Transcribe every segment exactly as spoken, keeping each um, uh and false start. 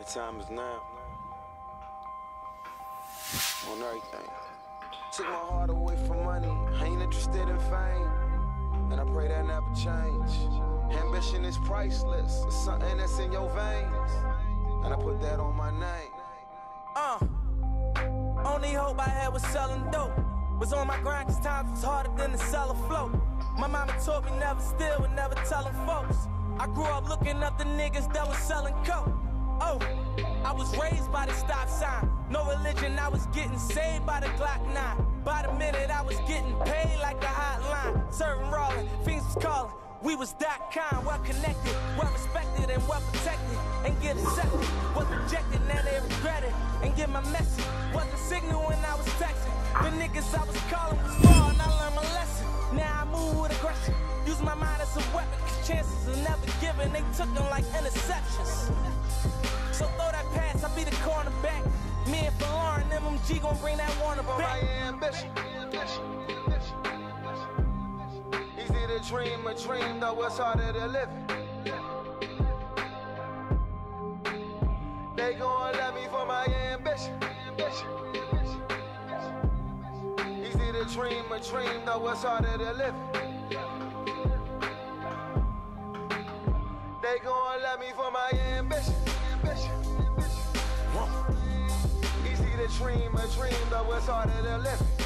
time is now. On everything. Took my heart away from money. I ain't interested in fame, and I pray that never change. Ambition is priceless. It's something that's in your veins, and I put that on my name. Uh, only hope I had was selling dope. Was on my grind cause times was harder than to sell a float. My mama taught me never steal and never tellin' folks. I grew up looking up the niggas that was selling coke. Oh, I was raised by the stop sign. No religion, I was getting saved by the Glock nine. By the minute I was getting paid like a hotline. Serving rolling, fiends was calling. We was that kind, well connected, well respected and well protected. And get accepted, was rejected, now they regret it. And get my message, wasn't signal when I was texting. The niggas I was calling was raw and I learned my lesson. Now I move with aggression, use my mind as a weapon. Cause chances are never given, they took them like interceptions. So throw that pass, I'll be the cornerback. Me and Lauren, M M G gon' bring that Warner back. My ambition. Easy to dream a dream, though it's harder to live it. They gon' love me for my ambition. Easy to dream a dream, though it's harder to live it. They gon' love me for my ambition. Easy to dream a dream, though it's harder to live it.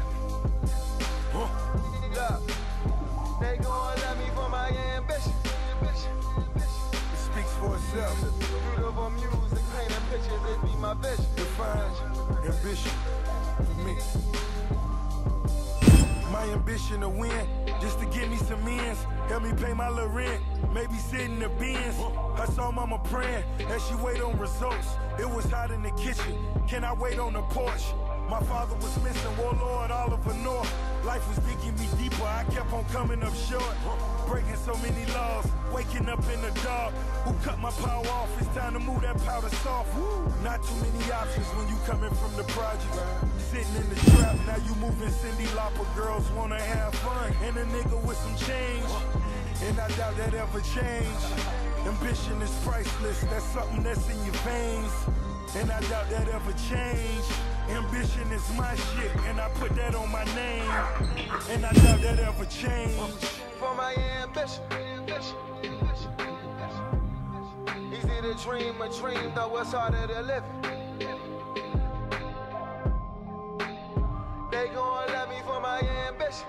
Look, they gon' love me for my ambition. It speaks for itself. Beautiful music, painting pictures, it be my vision. Define ambition for me. My ambition to win, just to get me some ends. Help me pay my little rent, maybe sit in the bins. I saw mama praying as she wait on results. It was hot in the kitchen, can I wait on the porch? My father was missing, Warlord Oliver North. Life was digging me deeper, I kept on coming up short. Breaking so many laws, waking up in the dark. Who cut my power off? It's time to move that powder soft. Not too many options when you coming from the project. Sitting in the trap, now you moving Cindy Lauper. Girls wanna have fun, and a nigga with some change. And I doubt that ever change. Ambition is priceless, that's something that's in your veins. And I doubt that ever change. Ambition is my shit, and I put that on my name. And I doubt that ever change. For my ambition. Easy to dream a dream, though it's harder to live it. They gon' love me for my ambition.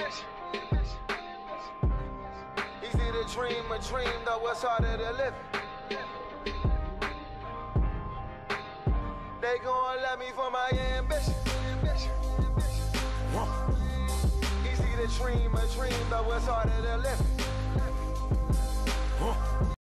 Easy to dream a dream, though it's harder to live it. They gon' love me for my ambition. Easy to dream a dream, though it's harder to live it.